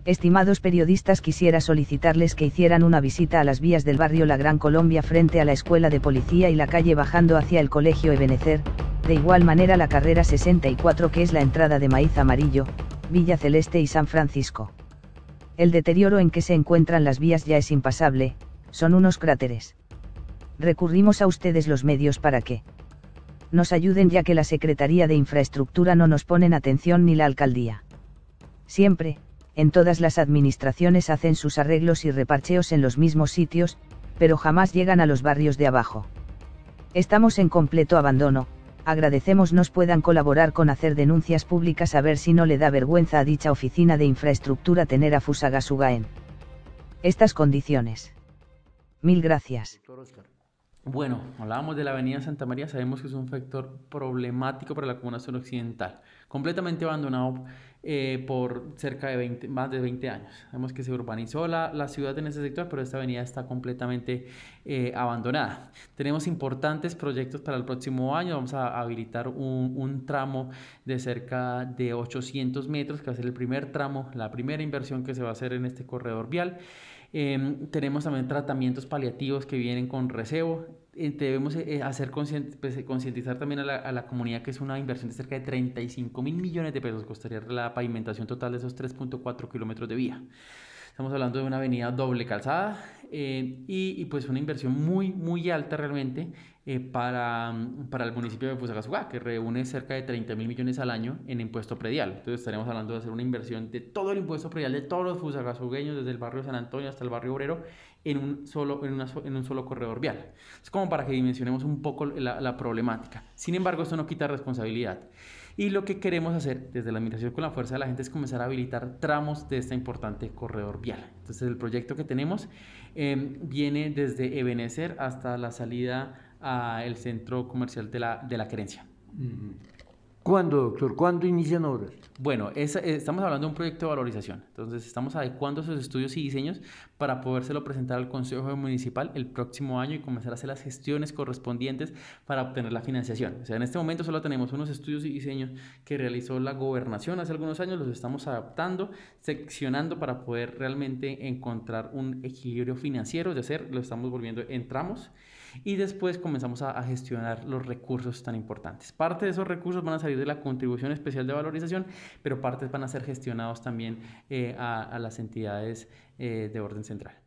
Estimados periodistas, quisiera solicitarles que hicieran una visita a las vías del barrio La Gran Colombia frente a la Escuela de Policía y la calle bajando hacia el Colegio Ebenezer, de igual manera la carrera 64 que es la entrada de Maíz Amarillo, Villa Celeste y San Francisco. El deterioro en que se encuentran las vías ya es impasable, son unos cráteres. Recurrimos a ustedes los medios para que nos ayuden, ya que la Secretaría de Infraestructura no nos ponen atención ni la alcaldía. Siempre, en todas las administraciones hacen sus arreglos y reparcheos en los mismos sitios, pero jamás llegan a los barrios de abajo. Estamos en completo abandono, agradecemos nos puedan colaborar con hacer denuncias públicas a ver si no le da vergüenza a dicha oficina de infraestructura tener a Fusagasugá en estas condiciones. Mil gracias. Bueno, hablábamos de la avenida Santa María, sabemos que es un factor problemático para la comuna suroccidental, completamente abandonado por cerca de más de 20 años. Sabemos que se urbanizó la ciudad en ese sector, pero esta avenida está completamente abandonada. Tenemos importantes proyectos para el próximo año, vamos a habilitar un tramo de cerca de 800 metros, que va a ser el primer tramo, la primera inversión que se va a hacer en este corredor vial. Tenemos también tratamientos paliativos que vienen con recebo. Debemos hacer concientizar también a la comunidad que es una inversión de cerca de 35.000 millones de pesos, costaría la pavimentación total de esos 3.4 kilómetros de vía. Estamos hablando de una avenida doble calzada y pues una inversión muy alta realmente para el municipio de Fusagasugá, que reúne cerca de 30.000 millones al año en impuesto predial. Entonces estaremos hablando de hacer una inversión de todo el impuesto predial de todos los fusagasugueños, desde el barrio San Antonio hasta el barrio Obrero, en un solo corredor vial. Es como para que dimensionemos un poco la problemática. Sin embargo, esto no quita responsabilidad. Y lo que queremos hacer desde la administración con la fuerza de la gente es comenzar a habilitar tramos de este importante corredor vial. Entonces el proyecto que tenemos viene desde Ebenezer hasta la salida al centro comercial de la Querencia. ¿Cuándo, doctor? ¿Cuándo inician obras? Bueno, estamos hablando de un proyecto de valorización, entonces estamos adecuando esos estudios y diseños para podérselo presentar al Consejo Municipal el próximo año y comenzar a hacer las gestiones correspondientes para obtener la financiación. O sea, en este momento solo tenemos unos estudios y diseños que realizó la gobernación hace algunos años, los estamos adaptando, seccionando para poder realmente encontrar un equilibrio financiero, es decir, lo estamos volviendo en tramos. Y después comenzamos a gestionar los recursos tan importantes. Parte de esos recursos van a salir de la contribución especial de valorización, pero partes van a ser gestionados también a las entidades de orden central.